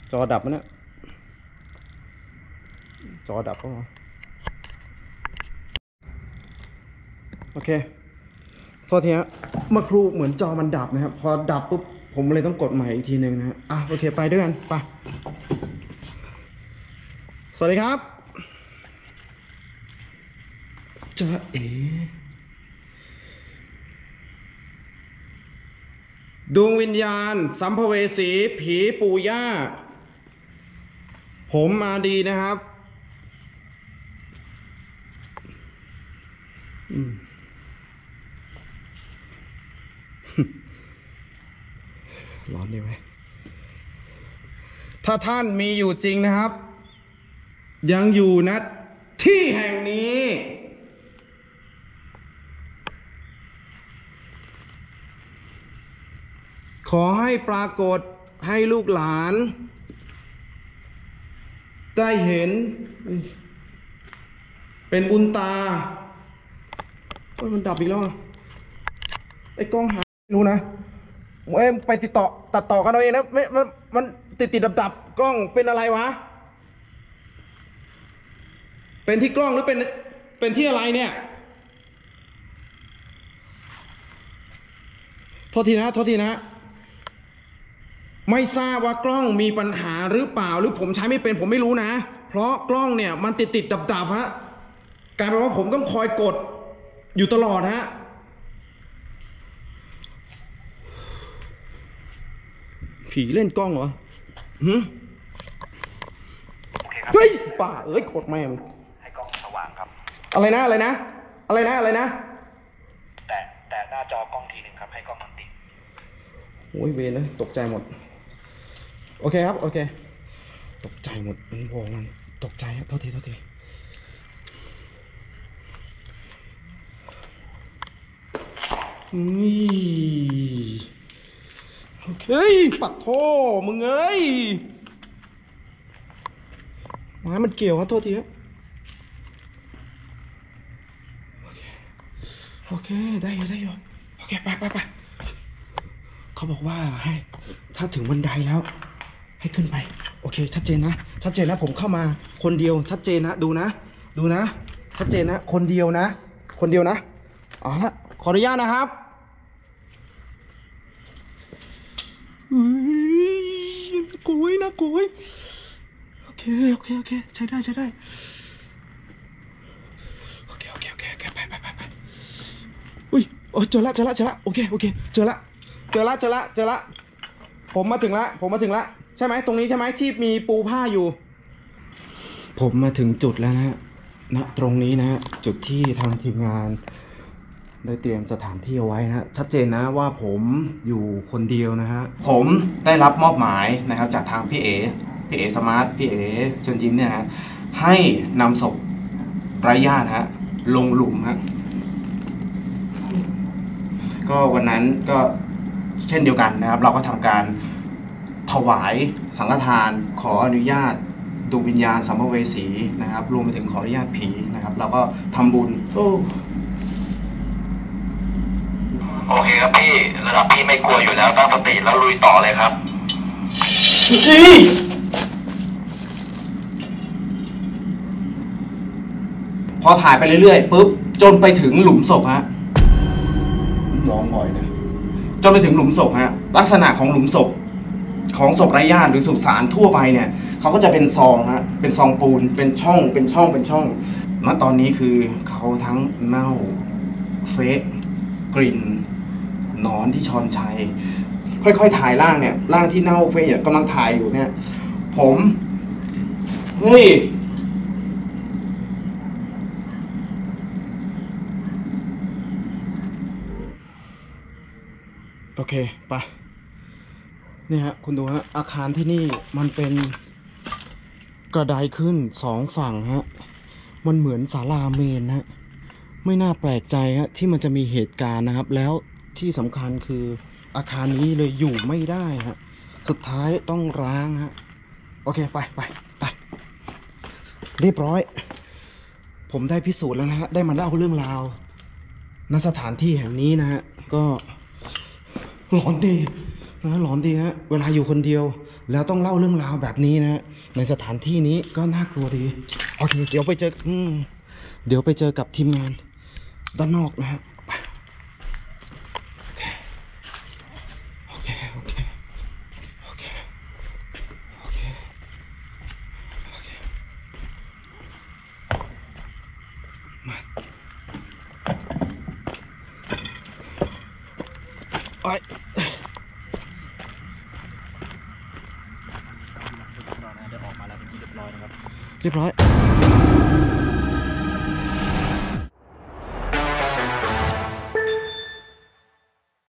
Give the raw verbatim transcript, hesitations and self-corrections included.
จอดับมั้ยเนี่ยจอดับก็โอเคโทษทีฮะเมื่อครู่เหมือนจอมันดับนะครับพอดับปุ๊บผมเลยต้องกดใหม่อีกทีหนึ่งนะฮะอ่ะโอเคไปด้วยกันไปสวัสดีครับจ๊ะเอ๋ดวงวิญญาณสัมภเวสีผีปู่ย่าผมมาดีนะครับร้อนดีไหมถ้าท่านมีอยู่จริงนะครับยังอยู่ณที่แห่งนี้ขอให้ปรากฏให้ลูกหลานได้เห็นเป็นบุญตาโอ้ยมันดับอีกแล้วไอ้กล้องหาไม่รู้นะเอ้ยไปติดต่อตัดต่อกันเอาเองนะไม่มันมันติดติดดับดับกล้องเป็นอะไรวะเป็นที่กล้องหรือเป็นเป็นที่อะไรเนี่ยโทษทีนะโทษทีนะไม่ทราบว่ากล้องมีปัญหาหรือเปล่าหรือผมใช้ไม่เป็นผมไม่รู้นะเพราะกล้องเนี่ยมันติดติดดับดับฮะกลายเป็นว่าผมต้องคอยกดอยู่ตลอดฮะผีเล่นกล้องเหรอหืมเฮ้ยป่าเอ้ยโคตรแม่งให้กล้องสว่างครับอะไรนะอะไรนะอะไรนะอะไรนะแต่แต่หน้าจอกล้องทีหนึ่งครับให้กล้องมันติดโอ้ยเวรเลยตกใจหมดโอเคครับโอเคตกใจหมดมันวงมันตกใจครับโทษทีโทษทีนี่โอเคปัดโทมึงเอ้ยไม้มันเกี่ยวครับโทษทีครับโอเคโอเคได้อยู่ได้อยู่โอเคไปไปไปเขาบอกว่าให้ถ้าถึงบันไดแล้วให้ขึ้นไปโอเคชัดเจนนะชัดเจนนะผมเข้ามาคนเดียวชัดเจนนะดูนะดูนะชัดเจนนะคนเดียวนะคนเดียวนะเอาละขออนุญาตนะครับกุยนะกุยโอเคโอเคโอเคใช้ได้ใช้ได้โอเคโอเคโอเคโอเคไปไปไปไปอุ้ยโอ้เจอละเจอละเจอละโอเคโอเคเจอละเจอละเจอละเจอละผมมาถึงละผมมาถึงละใช่ไหมตรงนี้ใช่ไหมที่มีปูผ้าอยู่ผมมาถึงจุดแล้วนะณตรงนี้นะจุดที่ทางทีมงานได้เตรียมสถานที่เอาไว้นะชัดเจนนะว่าผมอยู่คนเดียวนะฮะผมได้รับมอบหมายนะครับจากทางพี่เอพี่เอสมาร์ทพี่เอเชิญยิ้มเนี่ยฮะให้นำศพไร้ญาติฮะลงหลุมฮะก็วันนั้นก็เช่นเดียวกันนะครับเราก็ทำการถวายสังฆทานขออนุญาตดวงวิญญาณสัมภเวสีนะครับรวมไปถึงขออนุญาตผีนะครับเราก็ทำบุญโอ้โอเคครับพี่ระดับพี่ไม่กลัวอยู่แล้วตั้งสติแล้วลุยต่อเลยครับพอถ่ายไปเรื่อยๆปุ๊บจนไปถึงหลุมศพฮะมองบ่อยเลยจนไปถึงหลุมศพฮะลักษณะของหลุมศพของศพไร้ญาติหรือสุสานทั่วไปเนี่ยเขาก็จะเป็นซองฮะเป็นซองปูนเป็นช่องเป็นช่องเป็นช่องณตอนนี้คือเขาทั้งเน่าเฟะกลิ่นนอนที่ชอนชัยค่อยๆถ่ายร่างเนี่ยร่างที่เน่าเฟะเนี่ยกำลังถ่ายอยู่เนี่ยผมเฮ้ยโอเคไปนี่ฮะคุณดูฮะอาคารที่นี่มันเป็นกระไดขึ้นสองฝั่งฮะมันเหมือนศาลาเมนฮะไม่น่าแปลกใจฮะที่มันจะมีเหตุการณ์นะครับแล้วที่สำคัญคืออาคารนี้เลยอยู่ไม่ได้ฮะสุดท้ายต้องร้างฮะโอเคไปไปไปเรียบร้อยผมได้พิสูจน์แล้วนะฮะได้มาเล่าเรื่องราวณสถานที่แห่งนี้นะฮะก็หลอนดีนะหลอนดีฮะเวลาอยู่คนเดียวแล้วต้องเล่าเรื่องราวแบบนี้นะในสถานที่นี้ก็น่ากลัวดีโอเคเดี๋ยวไปเจออืมเดี๋ยวไปเจอกับทีมงานด้านนอกนะฮะโอเคโอเคโอเคโอเคโอเคมาไอ้เดี๋ยวออกมาแล้วเป็นที่เรียบร้อยนะครับเรียบร้อย